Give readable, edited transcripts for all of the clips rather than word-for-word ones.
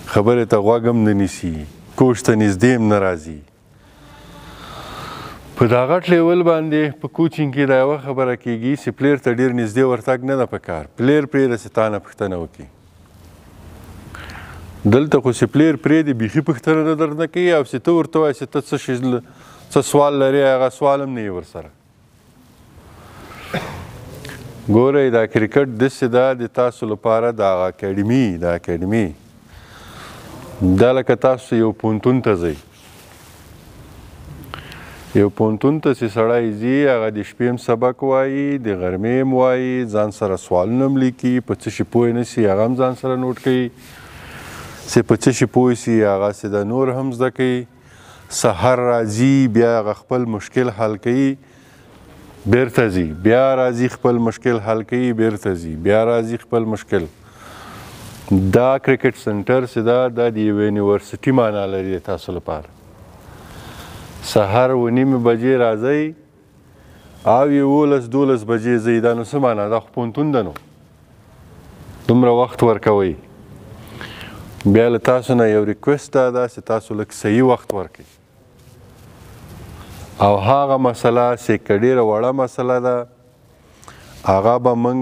خبرې ته غوږ هم نه نیسي، کوچ ته نږدې هم نه راځي. په دا غټ لیول باندې په کوچینګ کې دا یوه خبره کېږي چې پلیر ته ډېر نږدې ورتګ نه ده پکار. پلیر پرېږده چې تا نه پوښتنه وکړي. دلته خو چې پلیر پرېږدي بیخي پوښتنه نه درنه کوي او چې ته ورته وایې چې ته څه سوال لرې هغه سوال هم نه یې ورسره. ګورئ دا کرکټ داسې ده د تاسو لپاره دا اکاډمي دا لکه تاسو یو پوهنتون ته ځئ، یو پوهنتون ته چې سړی ځي هغه د شپې هم سبق وایي، د غرمې هم وایي، ځان سره سوالونه هم لیکي، په څه شي پوه نه سي هغه هم ځان سره نوټ کوي، چې په څه شي پوه سي هغه چې د نور هم زده کوي. سحر راځي بیا هغه خپل مشکل حل کوي، بیرته ځي، بیا راځي خپل مشکل حل کوي، بیرته ځي، بیا راځي خپل مشکل. دا کرکټ سنټر چې دا د یوې یونیورسټي معنا لري تاسو لپاره. سحر 9:30 بجې راځئ او 11-12 بجې ځئ. دا نو څه معنا دا خو پوهنتون ده نو دومره وخت ورکوئ. بیا له تاسو نه یو ریکویسټ ده چې تاسو لږ صحیح وخت ورکړئ او هغه مسله چې که ډېره وړه مسله ده هغه به موږ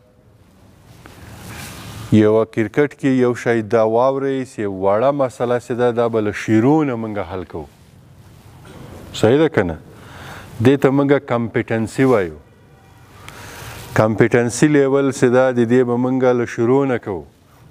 یوه کرکټ کې یو شی دا واورئ چې وړه مسله چې ده دا به له شیرو نه موږ حل کوو. صحیح ده که نه؟ دې ته موږ کمپیټنسي وایو. کمپیټنسي لیول چې ده د دې به موږ له شروع نه کوو.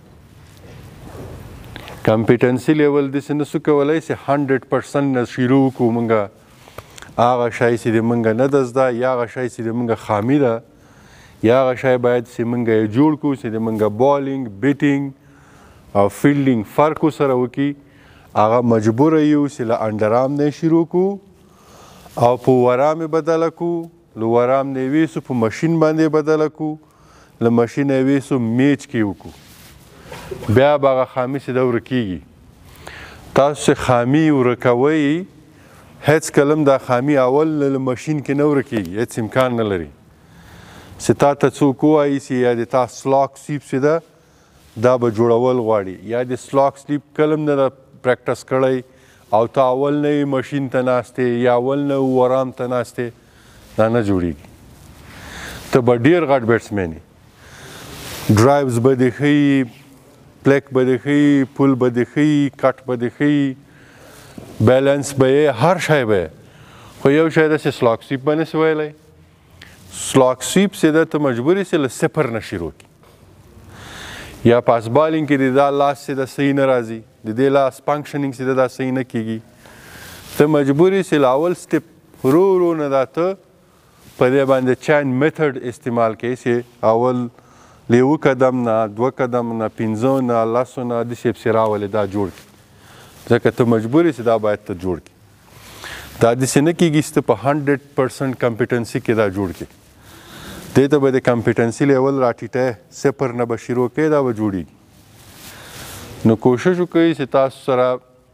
کمپیټنسي لیول داسې نسو کولی چې 100% نه شروع وکړو موږ هغه شی چې د موږ نه ده زده یا هغه شی چې د موږ خامي ده یا هغه شی باید چې موږ یې جوړ کړو چې د موږ بالینګ بیټینګ او فیلډینګ فرق ورسره وکړي. هغه مجبوره یو چې له انډرام نه یې شروع کړو او په ورام یې بدله کړو، له ورام نه یې ویسو په مشین باندې بدله کړو، له مشین یې ویسو میچ کې وکړو. بیا به هغه خامي چې ده ورکېږي. تاسو چې خامي ورکوئ هیڅ کله هم دا خامي اول له مشین کې نه ورکېږي، هیڅ امکان نه لري. چې تا ته څوک ووایي چې یا د تا سلاک سلیپ چې ده دا به جوړول غواړي یا د سلاک سلیپ کله هم نه ده پریکټس کړی او ته اول نه یې مشین ته ناستې یا اول نه ورام ته ناستې، دا نه جوړېږي. ته به ډېر غټ بیټسمین یې، ډرایوز به دې ښیي، پلیک به دې ښیي، پول به دې ښیي، کټ به دې ښیي، بیلنس به یې هر شی به یې، خو یو شی ده چې سلاک سویپ به نسي ویلی. سلاک سویپ چې ده ته مجبور یې چې له 0 نه شروع کړي. یا پاس بالینګ کې د دا لاس چې ده صحیح نه راځي، د دې لاس فنکشنینګ چې ده دا صحیح نه کېږي. ته مجبور یې چې له اول سټپ ورو ورو نه دا ته په دې باندې چین میتھډ استعمال کوي چې اول له 1 قدم نه 2 قدم نه 5 نه 10 نه داسې پسې راولې دا جوړ کړي. ځکه ته مجبور یې چې دا باید ته جوړ کړي. دا داسې نه کېږي چې ته په 100% کمپیټنسي کې دا جوړ کړي. دې ته به د کمپیټنسي لیول راټیټی 0 نه به شروع کوې دا به جوړېږي. نو کوشش وکړئ چې تاسو سره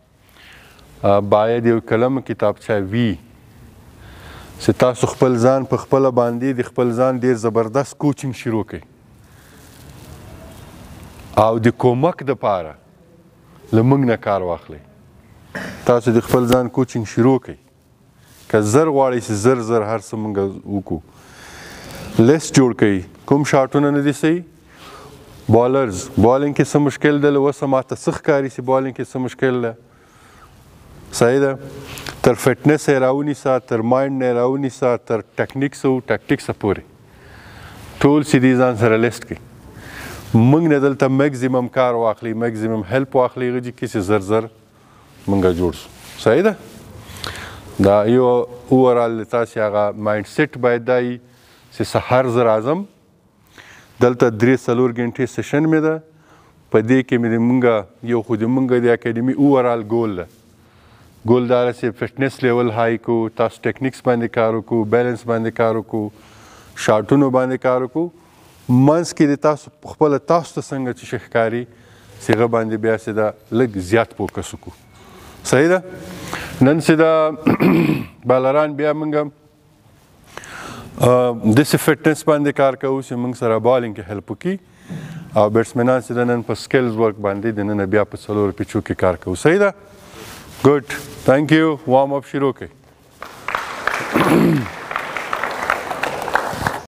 باید یو قلم کتابچه وي چې تاسو خپل ځان په خپله باندې د خپل ځان ډېر زبردست کوچینګ شروع کړئ او د کومک دپاره له موږ نه کار واخلئ. تاسو د خپل ځان کوچینګ شروع کړئ. که زر غواړئ چې زر هر څه موږ وکړو. لیست جوړ کړئ کوم شاټونه نه دي صحیح. بالرز بالینګ کې څه مشکل ده، له اوسه ماته څه ښکاري چې بالینګ کې څه مشکل ده. صحیح ده. تر فټنس یې راونیسه، تر مایند نه یې راونیسه، تر ټکنیکسو ټکټیکسه پورې ټول چې دي ځان سره لیست کړئ. موږ نه دلته میکزیمم کار واخلي، میکزیمم هیلپ واخلي هغه کې چې زر موږ جوړ شو. صحیح ده. دا یو اوورال تاسې هغه مایند سیټ باید دا وي چې سهار زه راځم دلته 3-4 غنټې سیشن مې ده، په دې کې مې د مونږ یو خو د مونږ د اکاډمي اوورال ګول ده. ګول دا ده چې فټنس لیول های کړو، تاسو ټکنیکس باندې کار وکړو، بیلنس باندې کار وکړو، شاټونو باندې کار وکړو. منځ کې د تاسو خپله تاسو ته څنګه چې شي ښکاري چې هغه باندې بیا چې دا لږ زیات فوکس وکړو. صحیح ده. نن چې دا بالران بیا مونږ داسې فټنس باندې کار کوو چې موږ سره بالینګ کې هیلپ وکړي او بیټسمنان چې د نن په سکلز ورک باندې د نن بیا په څلورو پیچو کې کار کوو. صحیح ده؟ ګډ. تھینک یو. وارم اپ شروع کړئ.